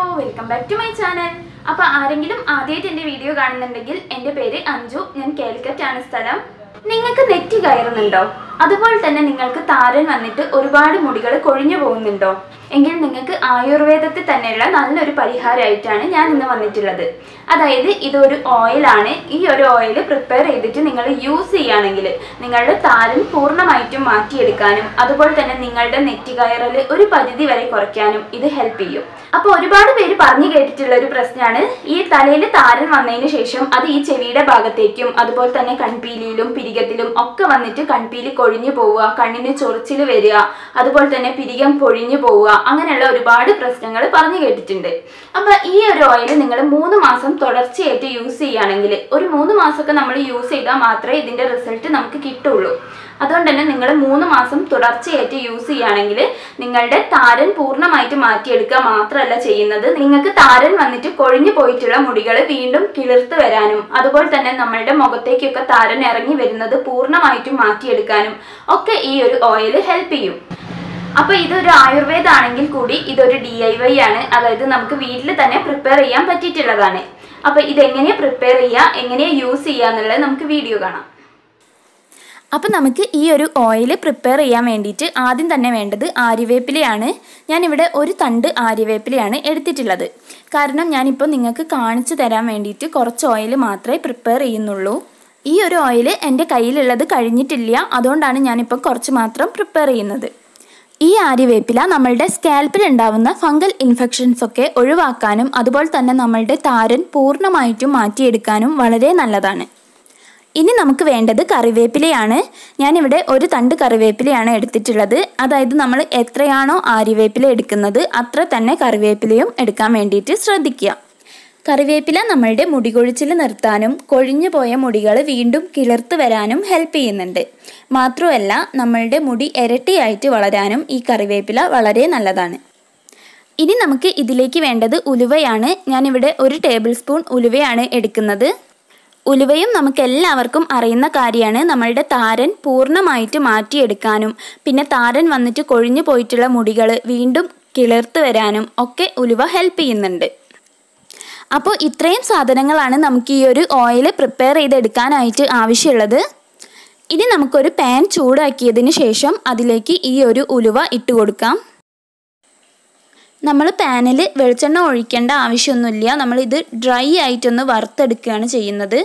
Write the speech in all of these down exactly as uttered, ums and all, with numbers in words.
Hello, welcome back to my channel. Appa ആരെങ്കിലും ആദ്യമായിട്ട് എൻ്റെ വീഡിയോ കാണുന്നുണ്ടെങ്കിൽ എൻ്റെ പേര് അഞ്ജു, ഞാൻ കേൽക്കറ്റാണ് സ്ഥലം. നിങ്ങൾക്ക് നെറ്റി കയറുന്നുണ്ടോ? അതുപോലെ തന്നെ നിങ്ങൾക്ക് താരൻ വന്നിട്ട് ഒരുപാട് മുടികൾ കൊഴിഞ്ഞു പോകുന്നുണ്ടോ? എങ്കിൽ നിങ്ങൾക്ക് ആയുർവേദത്തിൽ തന്നെയുള്ള നല്ലൊരു പരിഹാരമായിട്ടാണ് ഞാൻ ഇന്ന് വന്നിട്ടുള്ളത്. അതായത് ഇതൊരു ഓയിലാണ്. ഈ ഒരു ഓയിൽ പ്രിപ്പയർ ചെയ്തിട്ട് നിങ്ങൾ യൂസ് ചെയ്യുകയാണെങ്കിൽ നിങ്ങളുടെ താരൻ പൂർണ്ണമായിട്ടും മാറ്റിയെടുക്കാനും അതുപോലെ തന്നെ നിങ്ങളുടെ നെറ്റി കയറൽ ഒരു പരിധി വരെ കുറയ്ക്കാനും ഇത് ഹെൽപ്പ് ചെയ്യും. അപ്പോൾ ഒരുപാട് പേര് പറഞ്ഞു കേട്ടിട്ടുള്ള ഒരു പ്രശ്നമാണ് ഈ തലയിൽ താരൻ വന്നതിന് ശേഷം അത് ഈ ചെവിയുടെ ഭാഗത്തേക്കും അതുപോലെ തന്നെ കൺപീലിയിലും പിരികത്തിലും ഒക്കെ വന്നിട്ട് കൺപീലി കൊഴിഞ്ഞു പോവുക, കണ്ണിന് ചൊറിച്ചിൽ വരിക, അതുപോലെ തന്നെ പിരികം പൊഴിഞ്ഞു പോവുക, അങ്ങനെയുള്ള ഒരുപാട് പ്രശ്നങ്ങൾ പറഞ്ഞു കേട്ടിട്ടുണ്ട്. അപ്പൊ ഈ ഒരു ഓയിൽ നിങ്ങൾ മൂന്ന് മാസം തുടർച്ചയായിട്ട് യൂസ് ചെയ്യുകയാണെങ്കിൽ, ഒരു മൂന്ന് മാസമൊക്കെ നമ്മൾ യൂസ് ചെയ്താൽ മാത്രമേ ഇതിന്റെ റിസൾട്ട് നമുക്ക് കിട്ടുള്ളൂ. അതുകൊണ്ട് തന്നെ നിങ്ങൾ മൂന്ന് മാസം തുടർച്ചയായിട്ട് യൂസ് ചെയ്യുകയാണെങ്കിൽ നിങ്ങളുടെ താരൻ പൂർണ്ണമായിട്ട് മാറ്റിയെടുക്കുക മാത്രമല്ല ചെയ്യുന്നത്, നിങ്ങൾക്ക് താരൻ വന്നിട്ട് കൊഴിഞ്ഞു പോയിട്ടുള്ള മുടികൾ വീണ്ടും കിളിർത്ത് വരാനും അതുപോലെ തന്നെ നമ്മളുടെ മുഖത്തേക്കൊക്കെ താരൻ ഇറങ്ങി വരുന്നത് പൂർണ്ണമായിട്ടും മാറ്റിയെടുക്കാനും ഒക്കെ ഈ ഒരു ഓയിൽ ഹെൽപ്പ് ചെയ്യും. അപ്പൊ ഇതൊരു ആയുർവേദ ആണെങ്കിൽ കൂടി ഇതൊരു ഡി ഐ വൈ ആണ്, അതായത് നമുക്ക് വീട്ടിൽ തന്നെ പ്രിപ്പയർ ചെയ്യാൻ പറ്റിയിട്ടുള്ളതാണ്. അപ്പൊ ഇതെങ്ങനെയാ പ്രിപ്പയർ ചെയ്യുക, എങ്ങനെയാ യൂസ് ചെയ്യുക എന്നുള്ളത് നമുക്ക് വീഡിയോ കാണാം. അപ്പോൾ നമുക്ക് ഈ ഒരു ഓയിൽ പ്രിപ്പയർ ചെയ്യാൻ വേണ്ടിയിട്ട് ആദ്യം തന്നെ വേണ്ടത് ആര്യവേപ്പിലയാണ്. ഞാനിവിടെ ഒരു തണ്ട് ആര്യവേപ്പിലയാണ് എടുത്തിട്ടുള്ളത്. കാരണം ഞാനിപ്പോൾ നിങ്ങൾക്ക് കാണിച്ചു തരാൻ വേണ്ടിയിട്ട് കുറച്ച് ഓയിൽ മാത്രമേ പ്രിപ്പയർ ചെയ്യുന്നുള്ളൂ. ഈ ഒരു ഓയിൽ എൻ്റെ കയ്യിലുള്ളത് കഴിഞ്ഞിട്ടില്ല, അതുകൊണ്ടാണ് ഞാനിപ്പോൾ കുറച്ച് മാത്രം പ്രിപ്പയർ ചെയ്യുന്നത്. ഈ ആര്യവേപ്പില നമ്മളുടെ സ്കാൽപ്പിൽ ഉണ്ടാവുന്ന ഫംഗൽ ഇൻഫെക്ഷൻസ് ഒക്കെ ഒഴിവാക്കാനും അതുപോലെ തന്നെ നമ്മളുടെ താരൻ പൂർണ്ണമായിട്ടും മാറ്റിയെടുക്കാനും വളരെ നല്ലതാണ്. ഇനി നമുക്ക് വേണ്ടത് കറിവേപ്പിലയാണ്. ഞാനിവിടെ ഒരു തണ്ട് കറിവേപ്പിലയാണ് എടുത്തിട്ടുള്ളത്. അതായത് നമ്മൾ എത്രയാണോ ആര്യവേപ്പില എടുക്കുന്നത് അത്ര തന്നെ കറിവേപ്പിലയും എടുക്കാൻ വേണ്ടിയിട്ട് ശ്രദ്ധിക്കുക. കറിവേപ്പില നമ്മളുടെ മുടി കൊഴിച്ചിൽ നിർത്താനും കൊഴിഞ്ഞു പോയ മുടികൾ വീണ്ടും കിളിർത്ത് വരാനും ഹെൽപ്പ് ചെയ്യുന്നുണ്ട്. മാത്രമല്ല നമ്മളുടെ മുടി ഇരട്ടിയായിട്ട് വളരാനും ഈ കറിവേപ്പില വളരെ നല്ലതാണ്. ഇനി നമുക്ക് ഇതിലേക്ക് വേണ്ടത് ഉലുവയാണ്. ഞാനിവിടെ ഒരു ടേബിൾ സ്പൂൺ ഉലുവയാണ് എടുക്കുന്നത്. ഉലുവയും നമുക്ക് എല്ലാവർക്കും അറിയുന്ന കാര്യമാണ്. നമ്മളുടെ താരൻ പൂർണ്ണമായിട്ട് മാറ്റിയെടുക്കാനും പിന്നെ താരൻ വന്നിട്ട് കൊഴിഞ്ഞു പോയിട്ടുള്ള മുടികൾ വീണ്ടും കിളിർത്ത് വരാനും ഒക്കെ ഉലുവ ഹെൽപ്പ് ചെയ്യുന്നുണ്ട്. അപ്പോൾ ഇത്രയും സാധനങ്ങളാണ് നമുക്ക് ഈ ഒരു ഓയിൽ പ്രിപ്പയർ ചെയ്തെടുക്കാനായിട്ട് ആവശ്യമുള്ളത്. ഇനി നമുക്കൊരു പാൻ ചൂടാക്കിയതിന് ശേഷം അതിലേക്ക് ഈ ഒരു ഉലുവ ഇട്ട് കൊടുക്കാം. നമ്മൾ പാനിൽ വെളിച്ചെണ്ണ ഒഴിക്കേണ്ട ആവശ്യമൊന്നുമില്ല. നമ്മളിത് ഡ്രൈ ആയിട്ടൊന്ന് വറുത്തെടുക്കുകയാണ് ചെയ്യുന്നത്.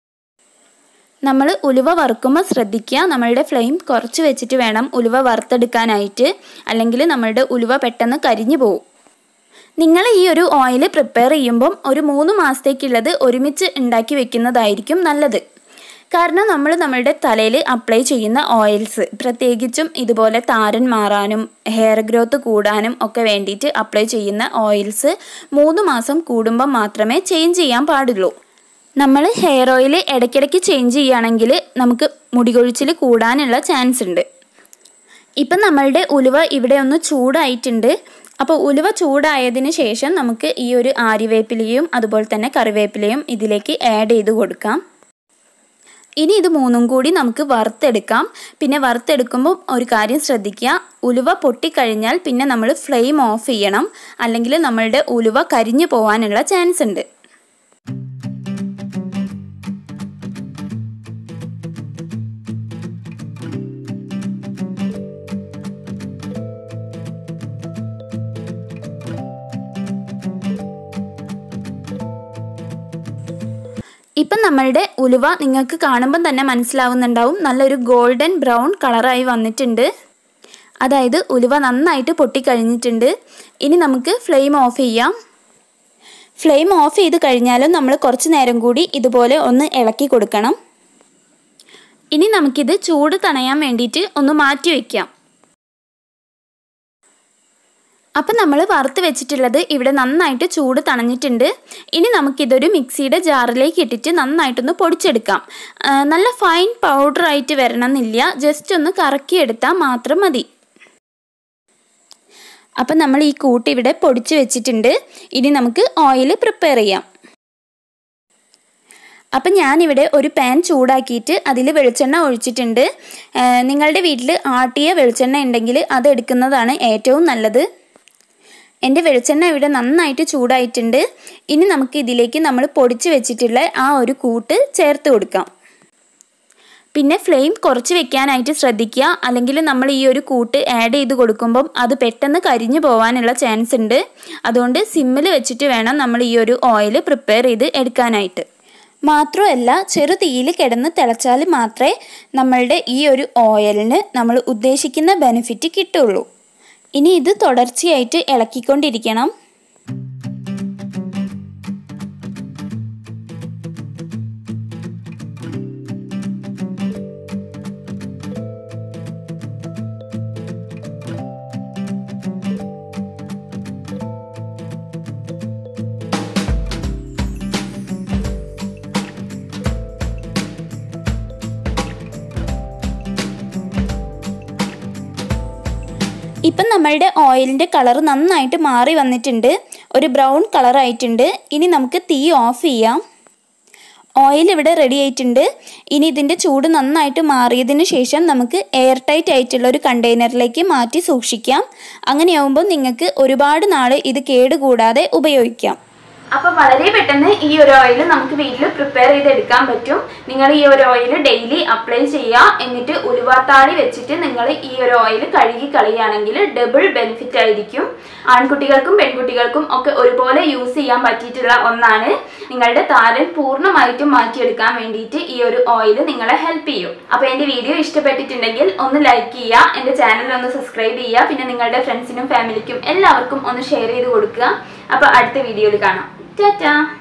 നമ്മൾ ഉലുവ വറുക്കുമ്പോൾ ശ്രദ്ധിക്കുക, നമ്മളുടെ ഫ്ലെയിം കുറച്ച് വെച്ചിട്ട് വേണം ഉലുവ വറുത്തെടുക്കാനായിട്ട്, അല്ലെങ്കിൽ നമ്മളുടെ ഉലുവ പെട്ടെന്ന് കരിഞ്ഞു പോകും. നിങ്ങൾ ഈ ഒരു ഓയിൽ പ്രിപ്പയർ ചെയ്യുമ്പം ഒരു മൂന്ന് മാസത്തേക്കുള്ളത് ഒരുമിച്ച് ഉണ്ടാക്കി വെക്കുന്നതായിരിക്കും നല്ലത്. കാരണം നമ്മൾ നമ്മളുടെ തലയിൽ അപ്ലൈ ചെയ്യുന്ന ഓയിൽസ് പ്രത്യേകിച്ചും ഇതുപോലെ താരൻ മാറാനും ഹെയർ ഗ്രോത്ത് കൂടാനും ഒക്കെ വേണ്ടിയിട്ട് അപ്ലൈ ചെയ്യുന്ന ഓയിൽസ് മൂന്ന് മാസം കൂടുമ്പം മാത്രമേ ചേഞ്ച് ചെയ്യാൻ പാടുള്ളൂ. നമ്മൾ ഹെയർ ഓയിൽ ഇടയ്ക്കിടയ്ക്ക് ചേഞ്ച് ചെയ്യുകയാണെങ്കിൽ നമുക്ക് മുടി കൊഴിച്ചിൽ കൂടാനുള്ള ചാൻസ് ഉണ്ട്. ഇപ്പം നമ്മളുടെ ഉലുവ ഇവിടെ ഒന്ന് ചൂടായിട്ടുണ്ട്. അപ്പോൾ ഉലുവ ചൂടായതിന് ശേഷം നമുക്ക് ഈ ഒരു ആര്യവേപ്പിലയും അതുപോലെ തന്നെ കറിവേപ്പിലയും ഇതിലേക്ക് ആഡ് ചെയ്ത് കൊടുക്കാം. ഇനി ഇത് മൂന്നും കൂടി നമുക്ക് വറുത്തെടുക്കാം. പിന്നെ വറുത്തെടുക്കുമ്പോൾ ഒരു കാര്യം ശ്രദ്ധിക്കുക, ഉലുവ പൊട്ടിക്കഴിഞ്ഞാൽ പിന്നെ നമ്മൾ ഫ്ലെയിം ഓഫ് ചെയ്യണം, അല്ലെങ്കിൽ നമ്മളുടെ ഉലുവ കരിഞ്ഞു പോകാനുള്ള ചാൻസ് ഉണ്ട്. ഇപ്പം നമ്മളുടെ ഉലുവ നിങ്ങൾക്ക് കാണുമ്പം തന്നെ മനസ്സിലാവുന്നുണ്ടാവും, നല്ലൊരു ഗോൾഡൻ ബ്രൗൺ കളറായി വന്നിട്ടുണ്ട്. അതായത് ഉലുവ നന്നായിട്ട് പൊട്ടിക്കഴിഞ്ഞിട്ടുണ്ട്. ഇനി നമുക്ക് ഫ്ലെയിം ഓഫ് ചെയ്യാം. ഫ്ലെയിം ഓഫ് ചെയ്ത് കഴിഞ്ഞാലും നമ്മൾ കുറച്ച് നേരം കൂടി ഇതുപോലെ ഒന്ന് ഇളക്കി കൊടുക്കണം. ഇനി നമുക്കിത് ചൂട് തണയാൻ വേണ്ടിയിട്ട് ഒന്ന് മാറ്റി വയ്ക്കാം. അപ്പം നമ്മൾ വറുത്ത് വെച്ചിട്ടുള്ളത് ഇവിടെ നന്നായിട്ട് ചൂട് തണഞ്ഞിട്ടുണ്ട്. ഇനി നമുക്കിതൊരു മിക്സിയുടെ ജാറിലേക്ക് ഇട്ടിട്ട് നന്നായിട്ടൊന്ന് പൊടിച്ചെടുക്കാം. നല്ല ഫൈൻ പൗഡറായിട്ട് വരണമെന്നില്ല, ജസ്റ്റ് ഒന്ന് കറക്കിയെടുത്താൽ മാത്രം മതി. അപ്പം നമ്മൾ ഈ കൂട്ട് ഇവിടെ പൊടിച്ച് വെച്ചിട്ടുണ്ട്. ഇനി നമുക്ക് ഓയിൽ പ്രിപ്പയർ ചെയ്യാം. അപ്പം ഞാനിവിടെ ഒരു പാൻ ചൂടാക്കിയിട്ട് അതിൽ വെളിച്ചെണ്ണ ഒഴിച്ചിട്ടുണ്ട്. നിങ്ങളുടെ വീട്ടിൽ ആട്ടിയ വെളിച്ചെണ്ണ ഉണ്ടെങ്കിൽ അത് എടുക്കുന്നതാണ് ഏറ്റവും നല്ലത്. എൻ്റെ വെളിച്ചെണ്ണ ഇവിടെ നന്നായിട്ട് ചൂടായിട്ടുണ്ട്. ഇനി നമുക്ക് ഇതിലേക്ക് നമ്മൾ പൊടിച്ച് വെച്ചിട്ടുള്ള ആ ഒരു കൂട്ട് ചേർത്ത് കൊടുക്കാം. പിന്നെ ഫ്ലെയിം കുറച്ച് വെക്കാനായിട്ട് ശ്രദ്ധിക്കുക, അല്ലെങ്കിൽ നമ്മൾ ഈ ഒരു കൂട്ട് ആഡ് ചെയ്ത് കൊടുക്കുമ്പം അത് പെട്ടെന്ന് കരിഞ്ഞു പോകാനുള്ള ചാൻസ് ഉണ്ട്. അതുകൊണ്ട് സിമ്മിൽ വെച്ചിട്ട് വേണം നമ്മൾ ഈ ഒരു ഓയിൽ പ്രിപ്പയർ ചെയ്ത് എടുക്കാനായിട്ട്. മാത്രമല്ല ചെറു തീയിൽ കിടന്ന് തിളച്ചാൽ മാത്രമേ നമ്മളുടെ ഈ ഒരു ഓയിലിന് നമ്മൾ ഉദ്ദേശിക്കുന്ന ബെനിഫിറ്റ് കിട്ടുള്ളൂ. ഇനി ഇത് തുടർച്ചയായിട്ട് ഇളക്കിക്കൊണ്ടിരിക്കണം. ഇപ്പം നമ്മളുടെ ഓയിലിൻ്റെ കളർ നന്നായിട്ട് മാറി വന്നിട്ടുണ്ട്, ഒരു ബ്രൗൺ കളറായിട്ടുണ്ട്. ഇനി നമുക്ക് തീ ഓഫ് ചെയ്യാം. ഓയിൽ ഇവിടെ റെഡി ആയിട്ടുണ്ട്. ഇനി ഇതിൻ്റെ ചൂട് നന്നായിട്ട് മാറിയതിന് ശേഷം നമുക്ക് എയർ ടൈറ്റ് ആയിട്ടുള്ള ഒരു കണ്ടെയ്നറിലേക്ക് മാറ്റി സൂക്ഷിക്കാം. അങ്ങനെയാവുമ്പോൾ നിങ്ങൾക്ക് ഒരുപാട് നാൾ ഇത് കേടുകൂടാതെ ഉപയോഗിക്കാം. അപ്പോൾ വളരെ പെട്ടെന്ന് ഈ ഒരു ഓയിൽ നമുക്ക് വീട്ടിൽ പ്രിപ്പയർ ചെയ്തെടുക്കാൻ പറ്റും. നിങ്ങൾ ഈ ഒരു ഓയിൽ ഡെയിലി അപ്ലൈ ചെയ്യുക. എന്നിട്ട് ഉലുവാത്താളി വെച്ചിട്ട് നിങ്ങൾ ഈ ഒരു ഓയിൽ കഴുകി കളയുകയാണെങ്കിൽ ഡബിൾ ബെനിഫിറ്റ് ആയിരിക്കും. ആൺകുട്ടികൾക്കും പെൺകുട്ടികൾക്കും ഒക്കെ ഒരുപോലെ യൂസ് ചെയ്യാൻ പറ്റിയിട്ടുള്ള ഒന്നാണ്. നിങ്ങളുടെ താരൻ പൂർണ്ണമായിട്ടും മാറ്റിയെടുക്കാൻ വേണ്ടിയിട്ട് ഈ ഒരു ഓയിൽ നിങ്ങളെ ഹെൽപ്പ് ചെയ്യും. അപ്പോൾ എൻ്റെ വീഡിയോ ഇഷ്ടപ്പെട്ടിട്ടുണ്ടെങ്കിൽ ഒന്ന് ലൈക്ക് ചെയ്യുക, എൻ്റെ ചാനൽ ഒന്ന് സബ്സ്ക്രൈബ് ചെയ്യുക, പിന്നെ നിങ്ങളുടെ ഫ്രണ്ട്സിനും ഫാമിലിക്കും എല്ലാവർക്കും ഒന്ന് ഷെയർ ചെയ്ത് കൊടുക്കുക. അപ്പോൾ അടുത്ത വീഡിയോയിൽ കാണാം. Ta-ta!